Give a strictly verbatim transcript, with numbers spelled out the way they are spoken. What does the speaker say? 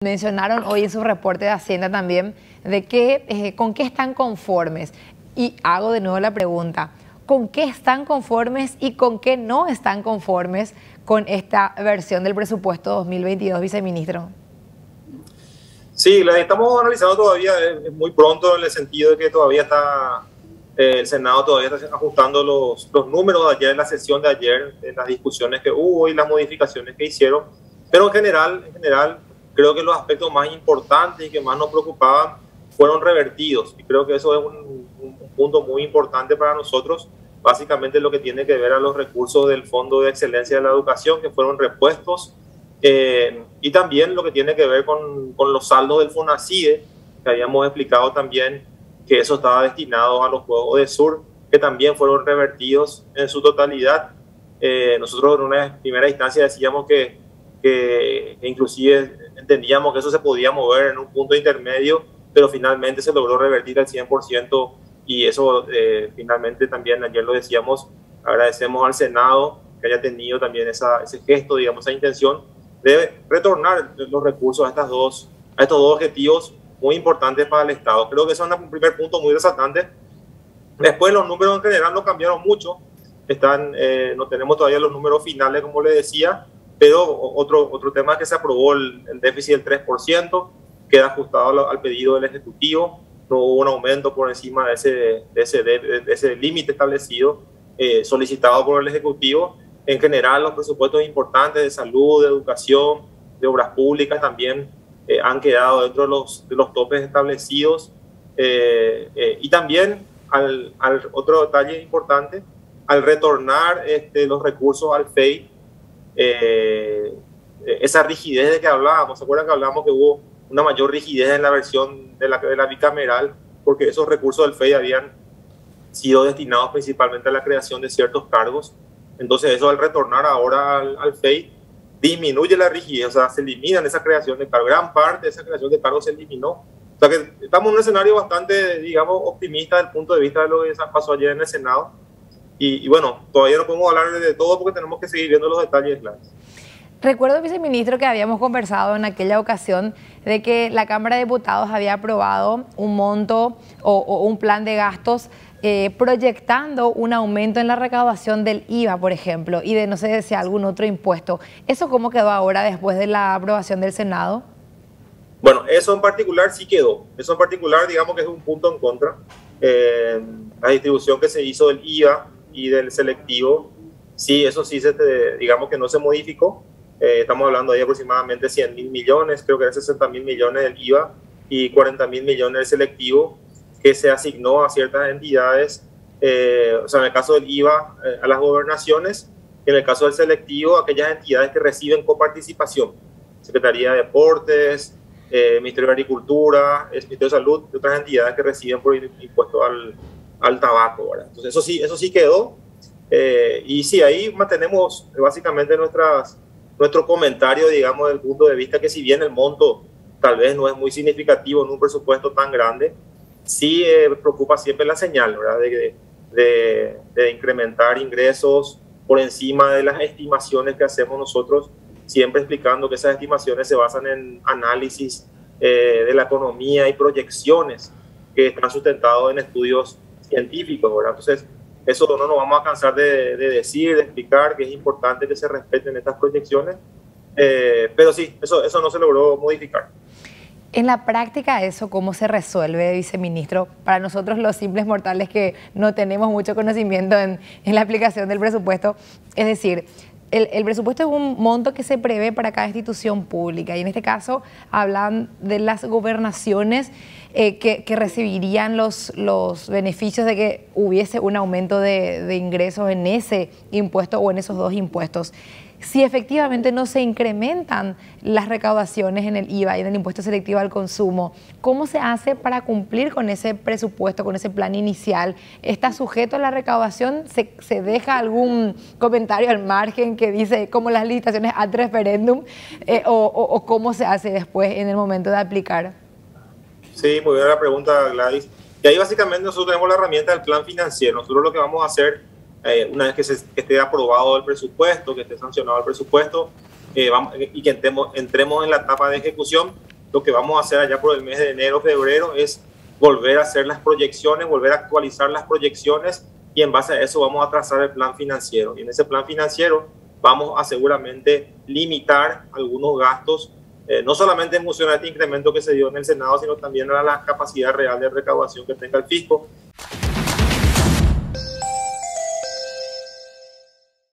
Mencionaron hoy en su reporte de Hacienda también de que eh, con qué están conformes. Y hago de nuevo la pregunta, ¿con qué están conformes y con qué no están conformes con esta versión del presupuesto dos mil veintidós, viceministro? Sí, la estamos analizando todavía, es muy pronto en el sentido de que todavía está, eh, el Senado todavía está ajustando los, los números de ayer, en la sesión de ayer, en las discusiones que hubo y las modificaciones que hicieron. Pero en general, en general, creo que los aspectos más importantes y que más nos preocupaban fueron revertidos. Y creo que eso es un, un punto muy importante para nosotros. Básicamente lo que tiene que ver a los recursos del Fondo de Excelencia de la Educación, que fueron repuestos. Eh, y también lo que tiene que ver con, con los saldos del FONACIDE, que habíamos explicado también que eso estaba destinado a los Juegos de Sur, que también fueron revertidos en su totalidad. Eh, nosotros en una primera instancia decíamos que, que, que inclusive entendíamos que eso se podía mover en un punto intermedio, pero finalmente se logró revertir al cien por ciento y eso eh, finalmente también, ayer lo decíamos, agradecemos al Senado que haya tenido también esa, ese gesto, digamos, esa intención de retornar los recursos a, estas dos, a estos dos objetivos muy importantes para el Estado. Creo que eso es un primer punto muy resaltante. Después los números en general no cambiaron mucho, están, eh, no tenemos todavía los números finales, como le decía, pero otro, otro tema es que se aprobó el, el déficit del tres por ciento, queda ajustado al pedido del Ejecutivo, no hubo un aumento por encima de ese, de ese, de, de ese límite establecido, eh, solicitado por el Ejecutivo. En general, los presupuestos importantes de salud, de educación, de obras públicas también eh, han quedado dentro de los, de los topes establecidos. Eh, eh, y también, al, al otro detalle importante, al retornar este, los recursos al F E I, eh, esa rigidez de que hablábamos, ¿se acuerdan que hablábamos que hubo una mayor rigidez en la versión de la, de la bicameral? Porque esos recursos del F E I habían sido destinados principalmente a la creación de ciertos cargos. Entonces eso al retornar ahora al, al F E I disminuye la rigidez, o sea, se eliminan esa creación de cargos, gran parte de esa creación de cargos se eliminó. O sea que estamos en un escenario bastante, digamos, optimista desde el punto de vista de lo que pasó ayer en el Senado. Y, y bueno, todavía no podemos hablar de todo porque tenemos que seguir viendo los detalles claros. Recuerdo, viceministro, que habíamos conversado en aquella ocasión de que la Cámara de Diputados había aprobado un monto o, o un plan de gastos eh, proyectando un aumento en la recaudación del I V A, por ejemplo, y de no sé si algún otro impuesto. ¿Eso cómo quedó ahora después de la aprobación del Senado? Bueno, eso en particular sí quedó. Eso en particular, digamos que es un punto en contra. Eh, la distribución que se hizo del I V A y del selectivo, sí, eso sí, se te, digamos que no se modificó. Eh, estamos hablando de aproximadamente cien mil millones, creo que eran sesenta mil millones del I V A y cuarenta mil millones del selectivo que se asignó a ciertas entidades, eh, o sea, en el caso del I V A eh, a las gobernaciones, y en el caso del selectivo a aquellas entidades que reciben coparticipación, Secretaría de Deportes, eh, Ministerio de Agricultura, el Ministerio de Salud, y otras entidades que reciben por impuesto al, al tabaco, ¿verdad? Entonces eso sí, eso sí quedó, eh, y sí, ahí mantenemos básicamente nuestras nuestro comentario, digamos, desde el punto de vista que si bien el monto tal vez no es muy significativo en un presupuesto tan grande, sí eh, preocupa siempre la señal, ¿verdad? De, de, de incrementar ingresos por encima de las estimaciones que hacemos nosotros, siempre explicando que esas estimaciones se basan en análisis eh, de la economía y proyecciones que están sustentados en estudios científicos, ¿verdad? Entonces, eso no nos vamos a cansar de, de decir, de explicar que es importante que se respeten estas proyecciones, eh, pero sí, eso, eso no se logró modificar. En la práctica, ¿eso cómo se resuelve, viceministro? Para nosotros los simples mortales que no tenemos mucho conocimiento en, en la aplicación del presupuesto, es decir, el, el presupuesto es un monto que se prevé para cada institución pública y en este caso hablan de las gobernaciones eh, que, que recibirían los, los beneficios de que hubiese un aumento de, de ingresos en ese impuesto o en esos dos impuestos. Si efectivamente no se incrementan las recaudaciones en el I V A y en el impuesto selectivo al consumo, ¿cómo se hace para cumplir con ese presupuesto, con ese plan inicial? ¿Está sujeto a la recaudación? ¿Se, se deja algún comentario al margen que dice como las licitaciones ad referéndum? Eh, o, o, ¿O cómo se hace después en el momento de aplicar? Sí, muy buena la pregunta, Gladys. Y ahí básicamente nosotros tenemos la herramienta del plan financiero. Nosotros lo que vamos a hacer, Eh, una vez que, se, que esté aprobado el presupuesto, que esté sancionado el presupuesto eh, vamos, y que entremos, entremos en la etapa de ejecución, lo que vamos a hacer allá por el mes de enero, febrero, es volver a hacer las proyecciones, volver a actualizar las proyecciones y en base a eso vamos a trazar el plan financiero. Y en ese plan financiero vamos a seguramente limitar algunos gastos, eh, no solamente en función a este incremento que se dio en el Senado, sino también a la capacidad real de recaudación que tenga el fisco.